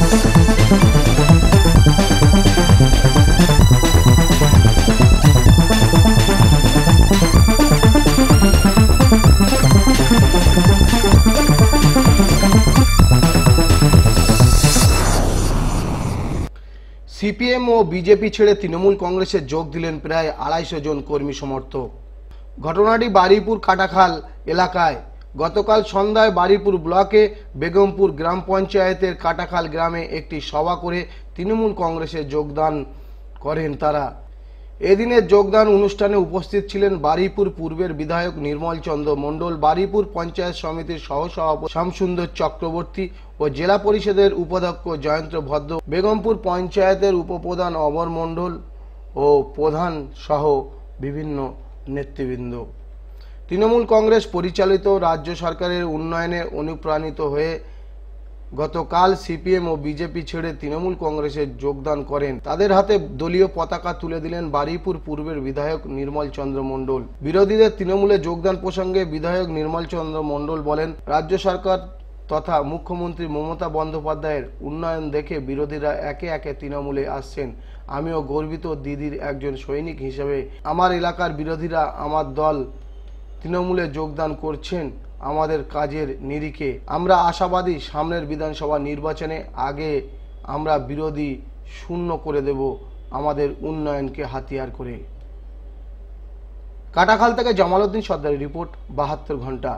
CPM ও BJP ছেড়ে তৃণমূল কংগ্রেসে যোগ দিলেন প্রায় 250 জন কর্মী সমর্থক। ঘটনাটি বারুইপুর কাটাখাল এলাকায়। গতকাল সন্ধ্যায় বারুইপুর ব্লকে বেগমপুর গ্রাম পঞ্চায়েতের কাটাখাল গ্রামে একটি সভা করে তৃণমূল কংগ্রেসে যোগদান করেন তারা। এদিনের যোগদান অনুষ্ঠানে উপস্থিত ছিলেন বারুইপুর পূর্বের বিধায়ক নির্মল চন্দ্র মণ্ডল, বারুইপুর পঞ্চায়েত সমিতির সহসভাপতি শ্যামসুন্দর চক্রবর্তী ও জেলা পরিষদের উপাধ্যক্ষ জয়ন্ত ভদ্র, বেগমপুর পঞ্চায়েতের উপপ্রধান অমর মণ্ডল ও প্রধান সহ বিভিন্ন নেতৃবৃন্দ। তৃণমূল কংগ্রেস পরিচালিত রাজ্য সরকারের উন্নয়নে অনুপ্রাণিত হয়ে গতকাল সিপিএম ও বিজেপি ছেড়ে তৃণমূল কংগ্রেসে যোগদান করেন। তাদের হাতে দলীয় পতাকা তুলে দিলেন বারুইপুর পূর্বের বিধায়ক নির্মল চন্দ্র মণ্ডল। বিরোধীদের তৃণমূলে যোগদান প্রসঙ্গে বিধায়ক নির্মল চন্দ্র মণ্ডল বলেন, রাজ্য সরকার তথা মুখ্যমন্ত্রী মমতা বন্দ্যোপাধ্যায়ের উন্নয়ন দেখে বিরোধীরা একে একে তৃণমূলে আসছেন। আমিও গর্বিত দিদির একজন সৈনিক হিসেবে। আমার এলাকার বিরোধীরা আমার দল তৃণমূলে যোগদান করছেন আমাদের কাজের নিরিখে। আমরা আশাবাদী সামনের বিধানসভা নির্বাচনে আগে আমরা বিরোধী শূন্য করে দেব আমাদের উন্নয়নকে হাতিয়ার করে। কাটাখাল থেকে জামালউদ্দিন সর্দারের রিপোর্ট, 72 ঘন্টা।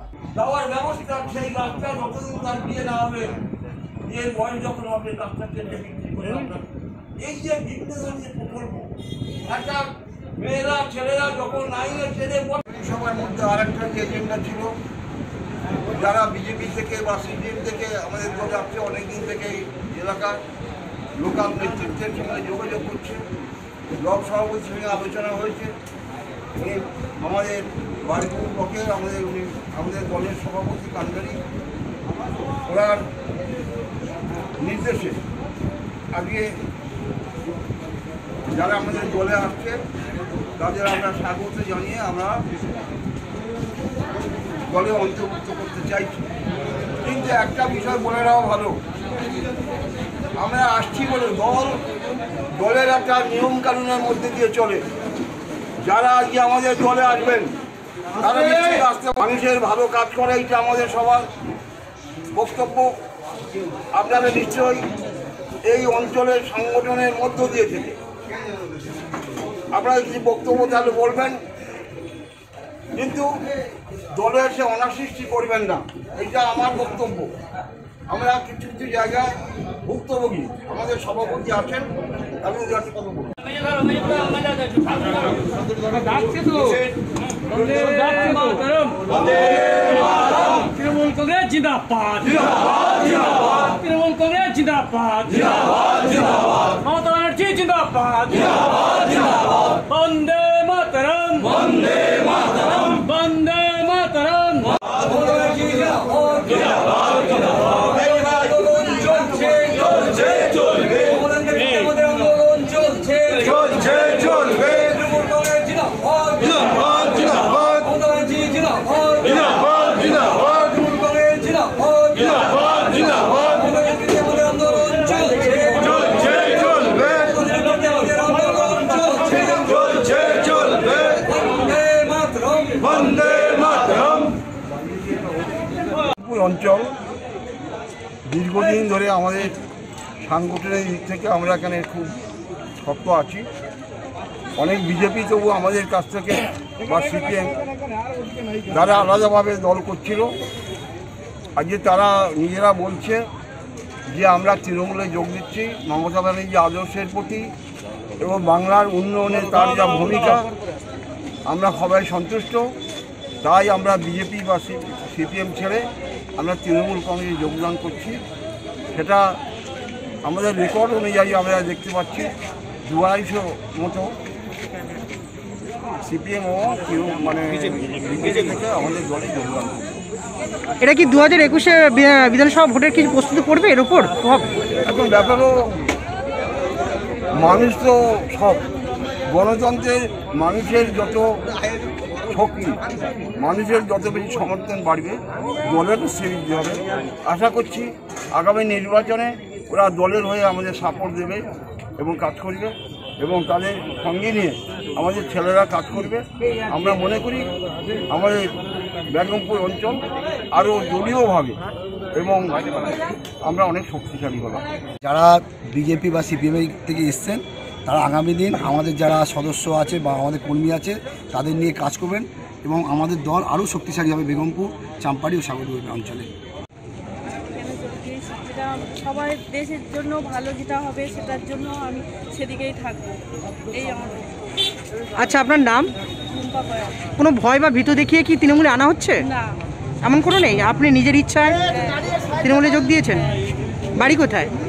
মেয়েরা ছেলেরা যখন নাইনে ছেড়ে সবার মধ্যে আরেকটা এজেন্ডা ছিল, যারা বিজেপি থেকে বা সিপিএম থেকে আমাদের দলে আসছে অনেকদিন থেকে এলাকার লোকাল নেতৃত্বের সঙ্গে যোগাযোগ করছে। ব্লক সভাপতির সঙ্গে আলোচনা হয়েছে। উনি আমাদের বারুইপুর ব্লকের আমাদের দলের সভাপতি কান্ডারি, ওনার নির্দেশে আগে যারা আমাদের দলে আসছে তাদের আমরা স্বাগত জানিয়ে আমরা দলে অন্তর্ভুক্ত করতে চাইছি। কিন্তু একটা বিষয় বলে নেওয়া ভালো, আমরা আসছি বলে দলের একটা নিয়ম কানুনের মধ্যে দিয়ে চলে। যারা আজকে আমাদের দলে আসবেন তারা নিশ্চয়ই আসতে মানুষের ভালো কাজ করে, এটা আমাদের সবার বক্তব্য। আপনারা নিশ্চয়ই এই অঞ্চলের সংগঠনের মধ্য দিয়ে থেকে আপনারা কিছু বক্তব্য তাহলে বলবেন, কিন্তু দলে এসে অনাসৃষ্টি করবেন না, এটা আমার বক্তব্য। আমরা কিছু কিছু জায়গায় ভুক্তভোগী, আমাদের সভাপতি আছেন, আমি ওদের কথা বলব। তৃণমূল কংগ্রেস জিন্দাবাদ, তৃণমূল কংগ্রেস জিন্দাবাদ, মমতা ব্যানার্জি জিন্দাবাদ, বন্দে মাতরম, বন্দে মাতরম, বন্দে মাতরম। অঞ্চল দীর্ঘদিন ধরে আমাদের সাংগঠনিক দিক থেকে আমরা এখানে খুব শক্ত আছি। অনেক বিজেপি তবু আমাদের কাছ থেকে বা সিপিএম যারা আলাদাভাবে দল করছিল, আজকে তারা নিজেরা বলছে যে আমরা তৃণমূলে যোগ দিচ্ছি মমতা ব্যানার্জি আদর্শের প্রতি এবং বাংলার উন্নয়নে তার যা ভূমিকা, আমরা সবাই সন্তুষ্ট। তাই আমরা বিজেপি বা সিপিএম ছেড়ে আমরা তৃণমূল কংগ্রেসে যোগদান করছি। সেটা আমাদের রেকর্ড অনুযায়ী আমরা দেখতে পাচ্ছি 250 মতো সিপিএম ও মানে বিজেপি থেকে আমাদের দলে যোগদান করছে। এটা কি 2021-এ বিধানসভা ভোটের কিছু প্রস্তুতি করবে এর উপর? এখন ব্যাপারও মানুষ তো সব গণতন্ত্রের মানুষের যত শক্তি, মানুষের যত বেশি সমর্থন বাড়বে দলেরও সেই দিতে হবে। আশা করছি আগামী নির্বাচনে ওরা দলের হয়ে আমাদের সাপোর্ট দেবে এবং কাজ করবে এবং তাদের সঙ্গে নিয়ে আমাদের ছেলেরা কাজ করবে। আমরা মনে করি আমাদের বেগমপুর অঞ্চল আরও দলীয়ভাবে এবং আমরা অনেক শক্তিশালী হলাম। যারা বিজেপি বা সিপিএম থেকে এসছেন তারা আগামী দিন আমাদের যারা সদস্য আছে বা আমাদের কর্মী আছে তাদের নিয়ে কাজ করবেন এবং আমাদের দল আরও শক্তিশালী হবে বেগমপুর, চাম্পাড়ি ও সাগরদিঘি অঞ্চলে। যেটা সবাই দেশের জন্য ভালো যেটা হবে সেটার জন্য আমি সেদিকেই থাকবো, এই আমার। আচ্ছা, আপনার নাম? রুম্পা কয়াল। কোনো ভয় বা ভীত দেখিয়ে কি তৃণমূলে আনা হচ্ছে? না, এমন কোনো নেই, আপনি নিজের ইচ্ছায় তৃণমূলে যোগ দিয়েছেন? বাড়ি কোথায়?